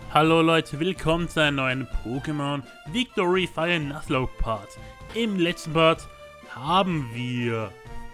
Hallo Leute, willkommen zu einem neuen Pokémon Victory Fire Nuzlocke Part. Im letzten Part haben wir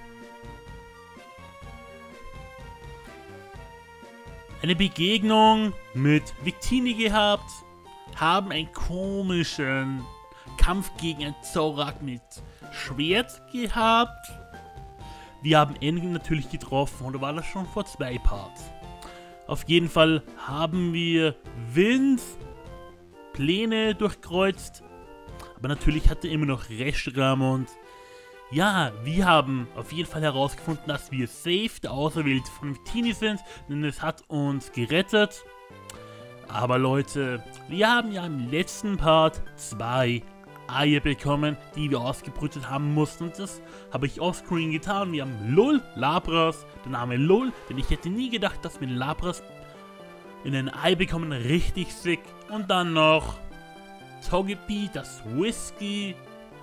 eine Begegnung mit Victini gehabt, haben einen komischen Kampf gegen einen Zorak mit Schwert gehabt. Wir haben Engen natürlich getroffen, oder war das schon vor 2 Parts? Auf jeden Fall haben wir Vince Pläne durchkreuzt, aber natürlich hat er immer noch Reshiram und ja, wir haben auf jeden Fall herausgefunden, dass wir safe der Auserwählte von Victini sind, denn es hat uns gerettet. Aber Leute, wir haben ja im letzten Part 2 Eier bekommen, die wir ausgebrütet haben mussten, und das habe ich offscreen getan. Wir haben Lul, Lapras, der Name Lul, denn ich hätte nie gedacht, dass wir einen Lapras in ein Ei bekommen, richtig sick. Und dann noch Togepi, das Whisky.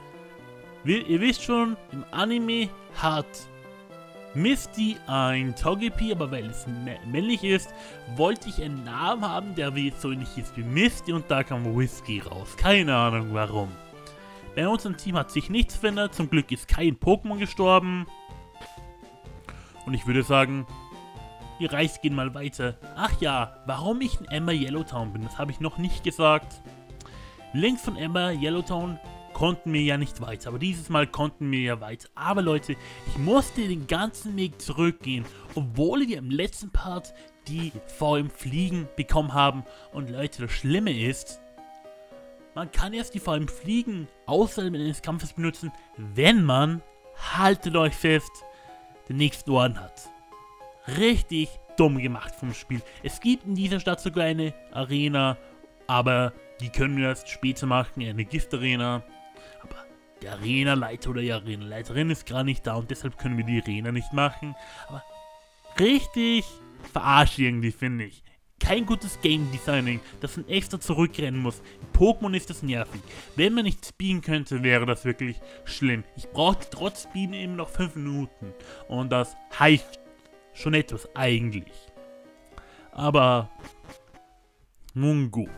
Ihr wisst schon, im Anime hat Misty ein Togepi, aber weil es männlich ist, wollte ich einen Namen haben, der so ähnlich ist wie Misty, und da kam Whisky raus. Keine Ahnung warum. Bei unserem Team hat sich nichts verändert, zum Glück ist kein Pokémon gestorben. Und ich würde sagen, die Reise gehen mal weiter. Ach ja, warum ich in Ember Yellowtown bin, das habe ich noch nicht gesagt. Links von Ember Yellowtown konnten wir ja nicht weiter, aber dieses Mal konnten wir ja weiter. Aber Leute, ich musste den ganzen Weg zurückgehen, obwohl wir im letzten Part die VM Fliegen bekommen haben. Und Leute, das Schlimme ist, man kann erst die VM Fliegen außerhalb eines Kampfes benutzen, wenn man, haltet euch fest, den nächsten Orden hat. Richtig dumm gemacht vom Spiel. Es gibt in dieser Stadt sogar eine Arena, aber die können wir erst später machen, eine Gift-Arena. Aber der Arena-Leiter oder die Arena-Leiterin ist gerade nicht da und deshalb können wir die Arena nicht machen. Aber richtig verarscht irgendwie, finde ich. Kein gutes Game Designing, dass man extra zurückrennen muss. In Pokémon ist das nervig. Wenn man nicht speeden könnte, wäre das wirklich schlimm. Ich brauchte trotz Speeden eben noch 5 Minuten. Und das heißt schon etwas eigentlich. Aber nun gut.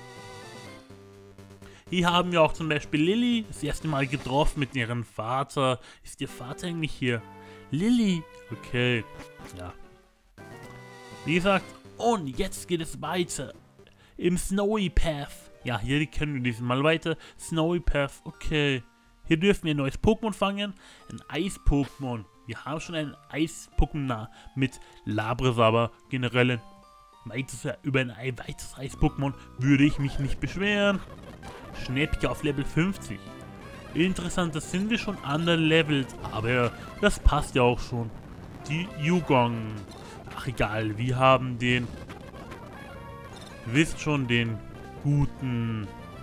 Hier haben wir auch zum Beispiel Lilly, das erste Mal getroffen mit ihrem Vater. Ist ihr Vater eigentlich hier? Lilly, okay, ja. Wie gesagt, und jetzt geht es weiter. Im Snowy Path. Ja, hier können wir diesmal weiter. Snowy Path, okay. Hier dürfen wir ein neues Pokémon fangen. Ein Eis-Pokémon. Wir haben schon ein Eis-Pokémon mit Lapras, aber generell über ein weiteres Eis-Pokémon würde ich mich nicht beschweren. Schnäppchen auf Level 50. Interessant, das sind wir schon underlevelt, aber das passt ja auch schon. Die Yugong. Ach egal, wir haben den, ihr wisst schon, den guten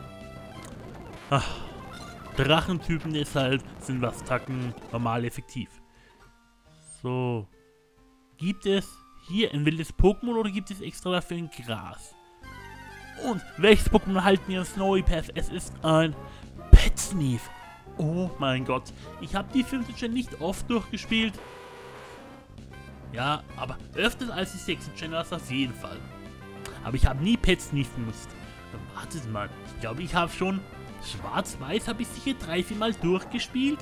Drachentypen, deshalb sind was Tacken normal effektiv. So. Gibt es hier ein wildes Pokémon oder gibt es extra dafür ein Gras? Und welches Pokémon halten wir im Snowy Path? Es ist ein Petsneef. Oh mein Gott. Ich habe die 5. Gen nicht oft durchgespielt. Ja, aber öfter als die 6. Gen war es auf jeden Fall. Aber ich habe nie Petsneef benutzt. Wartet mal. Ich glaube, ich habe schon Schwarz-Weiß habe ich sicher 3-4 Mal durchgespielt.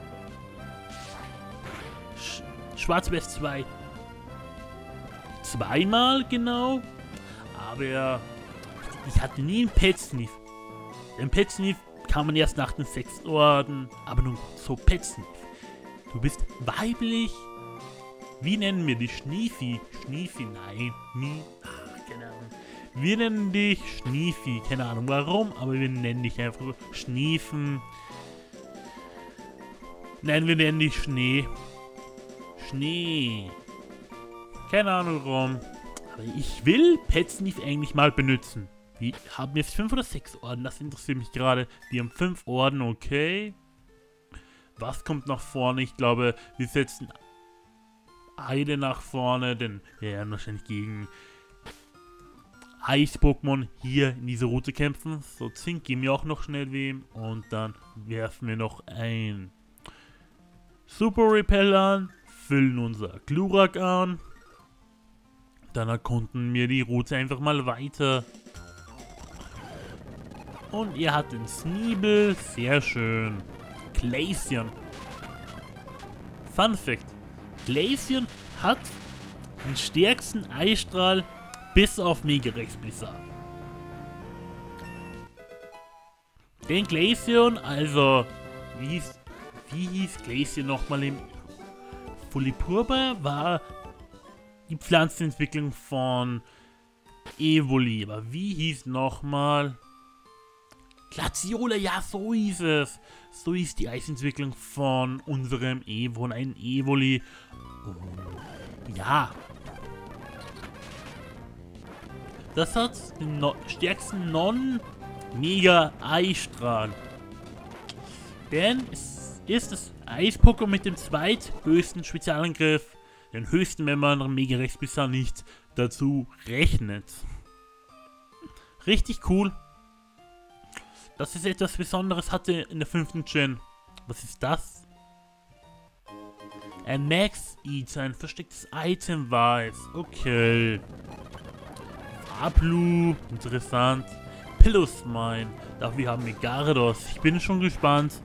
Schwarz-Weiß 2. 2-mal genau. Aber ich hatte nie einen Petsneef. Den Petsneef kann man erst nach den 6 Orden. Aber nun so Petsneef. Du bist weiblich. Wie nennen wir dich? Schniefi? Schniefi? Nein. Keine Ahnung. Wir nennen dich Schniefi. Keine Ahnung warum, aber wir nennen dich einfach Schniefen. Nein, wir nennen dich Schnee. Schnee. Keine Ahnung warum. Aber ich will Petsneef eigentlich mal benutzen. Wir haben jetzt 5 oder 6 Orden, das interessiert mich gerade. Wir haben 5 Orden, okay. Was kommt nach vorne? Ich glaube, wir setzen eine nach vorne, denn wir werden wahrscheinlich gegen Eis-Pokémon hier in dieser Route kämpfen. So, Zink geben wir auch noch schnell wem. Und dann werfen wir noch ein Super Repel an, füllen unser Glurak an. Dann erkunden wir die Route einfach mal weiter. Und er hat den Sneebel. Sehr schön. Glaceon. Fun Fact. Glaceon hat den stärksten Eisstrahl bis auf Megarex Blizzard. Den Glaceon, also, wie hieß Glaceon nochmal im Fulipurba, war die Pflanzenentwicklung von Evoli. Aber wie hieß nochmal? Glaciola, ja, so hieß es. So hieß die Eisentwicklung von unserem Evo, ein Evoli. Ja. Das hat den stärksten Non-Mega-Eisstrahl. Denn es ist das Eis-Pokémon mit dem zweithöchsten Spezialangriff. Den höchsten, wenn man Megarex bisher nicht dazu rechnet. Richtig cool. Dass es etwas Besonderes hatte in der 5. Gen. Was ist das? Ein Max Eater, ein verstecktes Item war es. Okay. Fablu, interessant. Pilosmine, dafür haben wir Gyarados. Ich bin schon gespannt,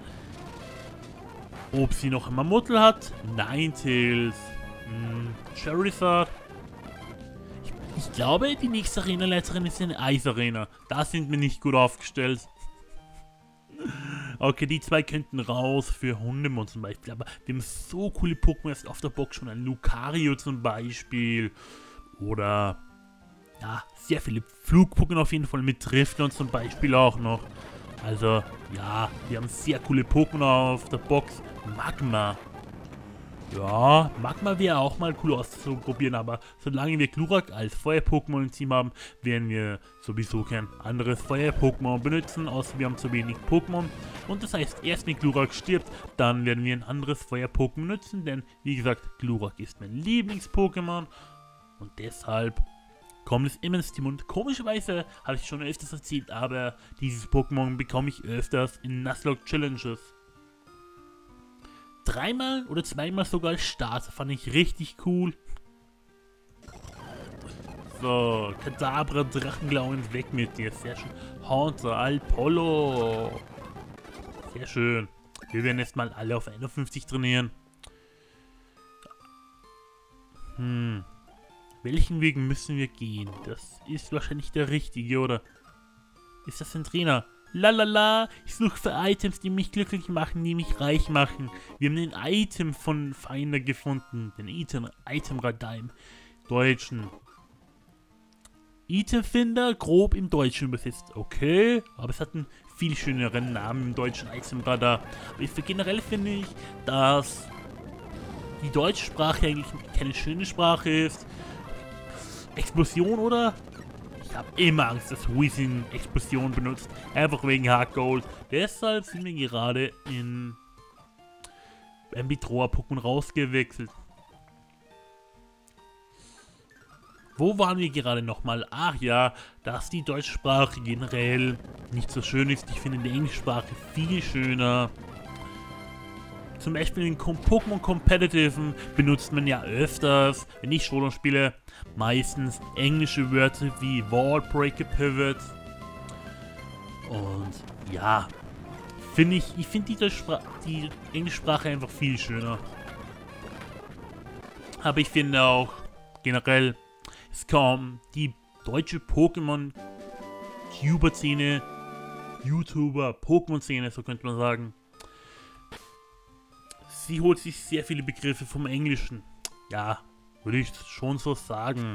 ob sie noch ein Mammutl hat. Ninetales. Charizard. Ich glaube, die nächste Arena-Leiterin ist eine Eisarena. Da sind wir nicht gut aufgestellt. Okay, die zwei könnten raus für Hundemon zum Beispiel. Aber wir haben so coole Pokémon jetzt auf der Box schon. Ein Lucario zum Beispiel. Oder, ja, sehr viele Flug-Pokémon auf jeden Fall mit Driftlon zum Beispiel auch noch. Also, ja, wir haben sehr coole Pokémon auf der Box. Magma. Ja, Magma wäre auch mal cool auszuprobieren, aber solange wir Glurak als Feuer-Pokémon im Team haben, werden wir sowieso kein anderes Feuer-Pokémon benutzen, außer wir haben zu wenig Pokémon. Und das heißt, erst wenn Glurak stirbt, dann werden wir ein anderes Feuer-Pokémon benutzen, denn wie gesagt, Glurak ist mein Lieblings-Pokémon und deshalb kommt es immer ins Team. Und komischerweise habe ich schon öfters erzählt, aber dieses Pokémon bekomme ich öfters in Nuzlocke Challenges. Dreimal oder zweimal sogar als Starter, fand ich richtig cool. So, Kadabra, Drachenklauen, weg mit dir, sehr schön. Haunter, Alpollo. Sehr schön. Wir werden jetzt mal alle auf 51 trainieren. Welchen Weg müssen wir gehen? Das ist wahrscheinlich der richtige, oder? Ist das ein Trainer? Lalala, ich suche für Items, die mich glücklich machen, die mich reich machen. Wir haben den Item von Finder gefunden. Den Itemradar im Deutschen. Itemfinder, grob im Deutschen übersetzt. Okay, aber es hat einen viel schöneren Namen im deutschen Itemradar. Aber generell finde ich, dass die deutsche Sprache eigentlich keine schöne Sprache ist. Explosion, oder? Ich habe immer Angst, dass Weezing Explosion benutzt. Einfach wegen Hard Gold. Deshalb sind wir gerade in ein Betroer-Pokémon rausgewechselt. Wo waren wir gerade nochmal? Ach ja, dass die deutsche Sprache generell nicht so schön ist. Ich finde die englische Sprache viel schöner. Zum Beispiel in Pokémon Competitive benutzt man ja öfters, wenn ich Solo spiele, meistens englische Wörter wie Wall Breaker Pivot. Und ja, ich finde die englische Sprache einfach viel schöner. Aber ich finde auch generell, es kommt die deutsche Pokémon YouTuber, Pokémon-Szene, so könnte man sagen. Sie holt sich sehr viele Begriffe vom Englischen. Ja, würde ich schon so sagen.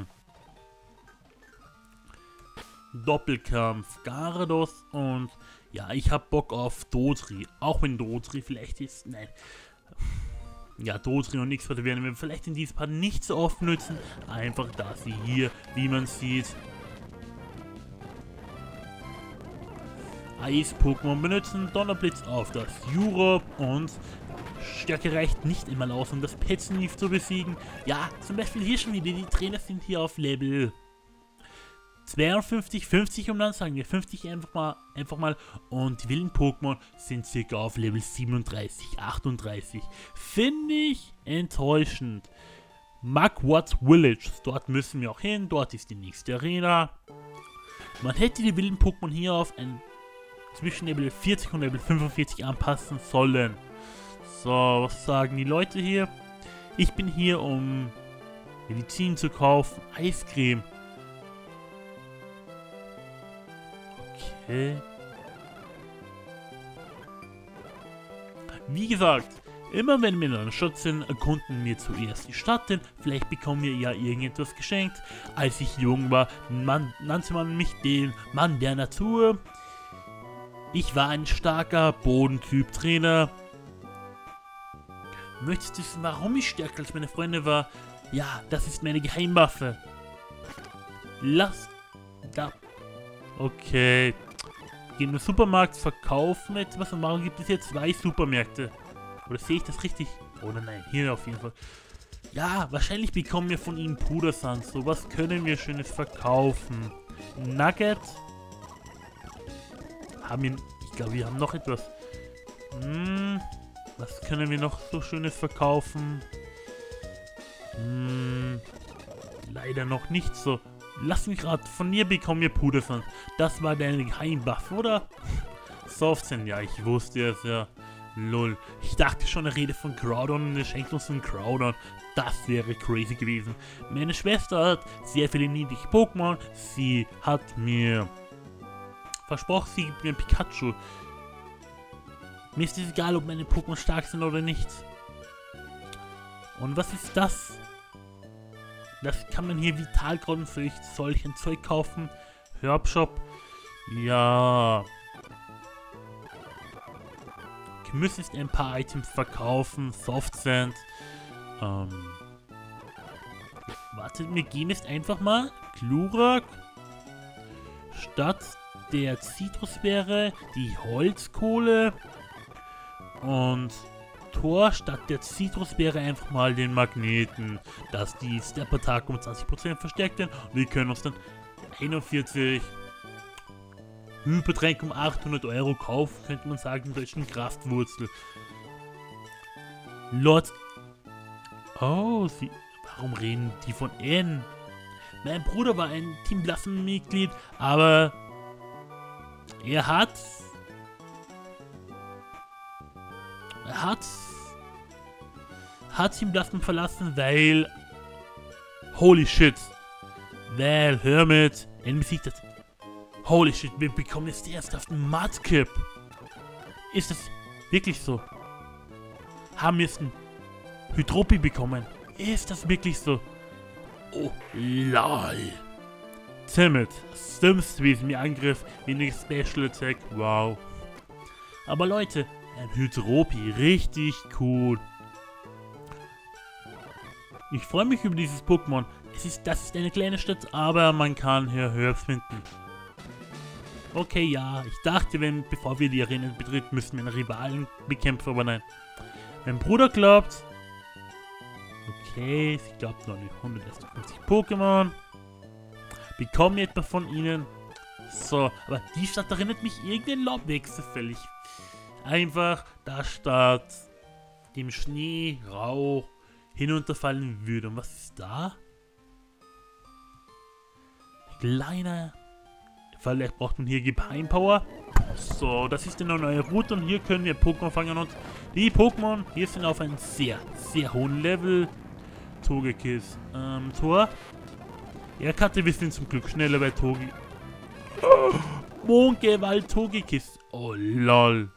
Doppelkampf, Gyarados und ja, ich habe Bock auf Dodri. Auch wenn Dodri vielleicht ist, nein. Ja, Dodri und nichts weiter werden wir vielleicht in diesem Part nicht so oft nutzen. Einfach da sie hier, wie man sieht, Eis-Pokémon benutzen. Donnerblitz auf das Europe und Stärke reicht nicht immer aus, um das Petznief zu besiegen. Ja, zum Beispiel hier schon wieder, die Trainer sind hier auf Level 52, 50 und dann sagen wir 50 einfach mal und die wilden Pokémon sind circa auf Level 37, 38. Finde ich enttäuschend. Mugwort Village, dort müssen wir auch hin, dort ist die nächste Arena. Man hätte die wilden Pokémon hier auf ein zwischen Level 40 und Level 45 anpassen sollen. So, was sagen die Leute hier? Ich bin hier, um Medizin zu kaufen. Eiscreme. Okay. Wie gesagt, immer wenn wir in einer Stadt sind, erkunden wir zuerst die Stadt, denn vielleicht bekommen wir ja irgendetwas geschenkt. Als ich jung war, nannte man mich den Mann der Natur. Ich war ein starker Bodentyp-Trainer. Möchtest du wissen, warum ich stärker als meine Freunde war? Ja, das ist meine Geheimwaffe. Lass da. Okay. Gehen wir Supermarkt, verkaufen etwas und warum gibt es hier 2 Supermärkte? Oder sehe ich das richtig? Oder nein, hier auf jeden Fall. Ja, wahrscheinlich bekommen wir von ihm Pudersand. So, was können wir Schönes verkaufen? Nugget. Ich glaube, wir haben noch etwas. Was können wir noch so Schönes verkaufen? Leider noch nicht so. Lass mich raten, von dir bekommen wir Pudersand. Das war deine Geheimwaffe, oder? Softsand, ja, ich wusste es ja. Lol. Ich dachte schon, er redet von Groudon und er schenkt uns einen Groudon. Das wäre crazy gewesen. Meine Schwester hat sehr viele niedliche Pokémon. Sie hat mir versprochen, sie gibt mir ein Pikachu. Mir ist es egal, ob meine Pokémon stark sind oder nicht. Und was ist das? Das kann man hier Vitalkräuter für solchen Zeug kaufen. Herbshop. Ja. Ich müsste jetzt ein paar Items verkaufen. Softsand. Wartet, wir gehen jetzt einfach mal. Glurak. Statt der Zitrusbeere die Holzkohle. Und Tor statt der Zitrusbeere einfach mal den Magneten, dass die Step-Attack um 20% verstärkt werden. Und wir können uns dann 41 Hypertränke um 800 € kaufen, könnte man sagen, durch eine Kraftwurzel. Lord. Oh, warum reden die von N? Mein Bruder war ein Team Blassenmitglied, aber er hat Team Blasten verlassen, weil holy shit, weil Hermit ihn besiegt hat. Holy shit, wir bekommen jetzt ernsthaft einen Mudkip. Ist das wirklich so? Haben wir jetzt einen Hydropi bekommen? Ist das wirklich so? Oh, lol. Timid, das dümmste Wesen, mir Angriff, wenig Special Attack, wow. Aber Leute, ein Hydropi, richtig cool. Ich freue mich über dieses Pokémon. Das ist eine kleine Stadt, aber man kann hier Herbs finden. Okay, ja, ich dachte, bevor wir die Arena betreten, müssen wir einen Rivalen bekämpfen, aber nein. Mein Bruder glaubt. Okay, sie glaubt noch nicht 150 Pokémon. Bekommen etwa von ihnen. So, aber die Stadt erinnert mich irgendein Laubwechsel völlig. Einfach, da statt dem Schnee, Rauch hinunterfallen würde. Und was ist da? Kleiner. Vielleicht braucht man hier Geheimpower. So, das ist eine neue Route und hier können wir Pokémon fangen und die Pokémon hier sind auf einem sehr, sehr hohen Level. Togekiss. Tor. Ja, Karte, wir sind zum Glück schneller bei Togi. Oh, Mondgewalt Togekiss. Oh, lol.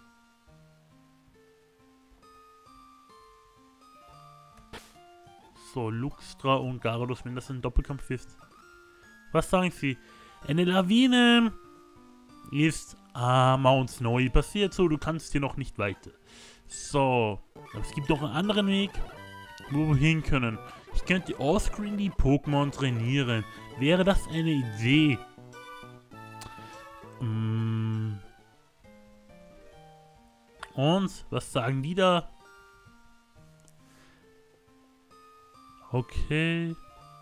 So, Luxtra und Gyarados, wenn das ein Doppelkampf ist. Was sagen Sie? Eine Lawine ist Mount Snowy passiert, so du kannst hier noch nicht weiter. So, aber es gibt noch einen anderen Weg, wo wir hin können. Ich könnte offscreen die Pokémon trainieren. Wäre das eine Idee? Und was sagen die da? Okay.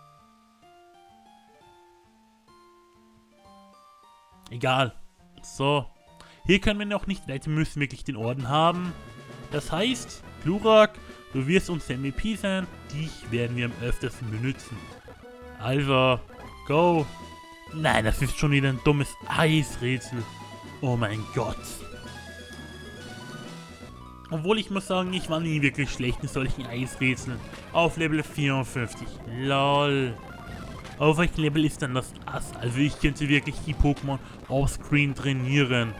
Egal. So. Hier können wir noch nicht weiter, wir müssen wirklich den Orden haben. Das heißt, Glurak, du wirst unser MVP sein. Dich werden wir am öftersten benutzen. Also, go. Nein, das ist schon wieder ein dummes Eisrätsel. Oh mein Gott. Obwohl ich muss sagen, ich war nie wirklich schlecht in solchen Eisrätseln. Auf Level 54. Lol. Auf welchem Level ist denn das Ass? Also ich könnte wirklich die Pokémon offscreen trainieren.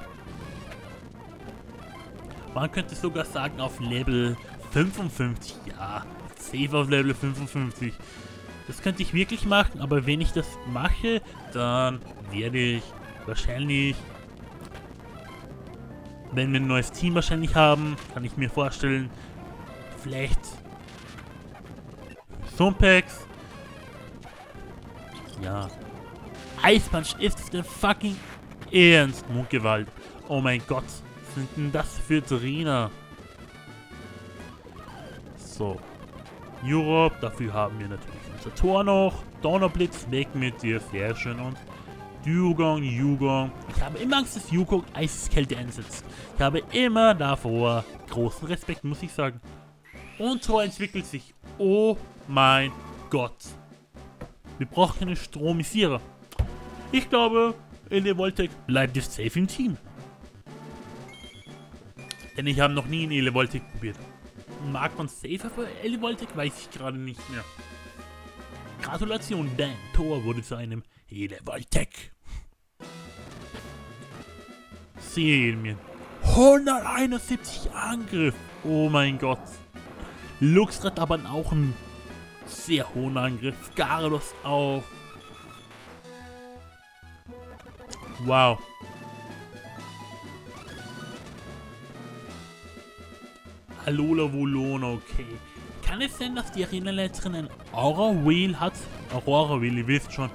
Man könnte sogar sagen auf Level 55. Ja, safe auf Level 55. Das könnte ich wirklich machen, aber wenn ich das mache, dann werde ich wahrscheinlich, wenn wir ein neues Team wahrscheinlich haben, kann ich mir vorstellen, vielleicht Sumpex. Ja. Eispunch, ist es denn fucking ernst? Mondgewalt. Oh mein Gott. Was sind denn das für Trainer? So. Europe, dafür haben wir natürlich unser Tor noch. Donnerblitz, weg mit dir, sehr schön. Und Dugong. Ich habe immer Angst, dass Yukong Eiseskälte einsetzt. Ich habe immer davor großen Respekt, muss ich sagen. Und Tor entwickelt sich. Oh mein Gott. Wir brauchen einen Stromisierer. Ich glaube, Elevoltec bleibt jetzt safe im Team. Denn ich habe noch nie einen Elevoltec probiert. Mag man safe für Elevoltec? Weiß ich gerade nicht mehr. Gratulation, dein Tor wurde zu einem Elevoltec. Sehen wir. 171 Angriff. Oh mein Gott. Luxrat aber auch einen sehr hohen Angriff. Gyarados auch. Wow. Alola Volona, okay. Kann es sein, dass die Arenaleiterin ein Aura Wheel hat? Aurora Wheel, ihr wisst schon.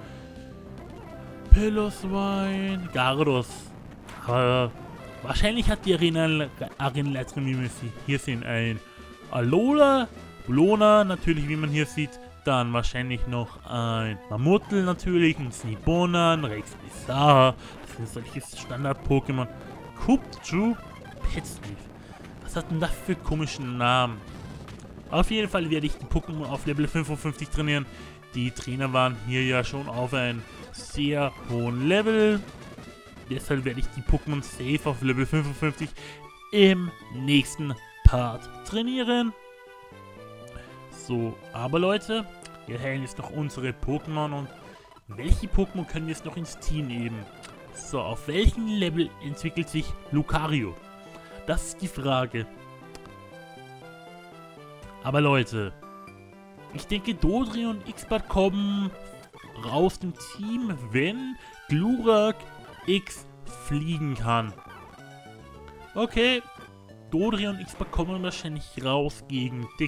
Piloswine, Gyarados. Wahrscheinlich hat die Arenaleiterin, wie wir sie hier sehen, ein Alola, Volona, natürlich, wie man hier sieht. Dann wahrscheinlich noch ein Mammutl natürlich, ein Sneebonan, Rex Bizarre. Das sind solche Standard-Pokémon. Kupchu, Petsleaf. Was hat denn das für komischen Namen? Auf jeden Fall werde ich die Pokémon auf Level 55 trainieren. Die Trainer waren hier ja schon auf einem sehr hohen Level. Deshalb werde ich die Pokémon safe auf Level 55 im nächsten Part trainieren. So, aber Leute, wir heilen jetzt noch unsere Pokémon und welche Pokémon können wir jetzt noch ins Team nehmen? So, auf welchem Level entwickelt sich Lucario? Das ist die Frage. Aber Leute, ich denke Dodrio und X-Bart kommen raus dem Team, wenn Glurak X fliegen kann. Okay, Dodrio und X-Bart kommen wahrscheinlich raus gegen Dick.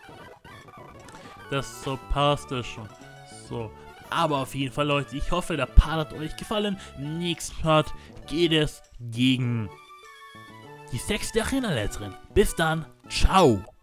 Das so passt das schon. So. Aber auf jeden Fall, Leute, ich hoffe, der Part hat euch gefallen. Im nächsten Part geht es gegen die 6. Arenaleiterin. Bis dann. Ciao.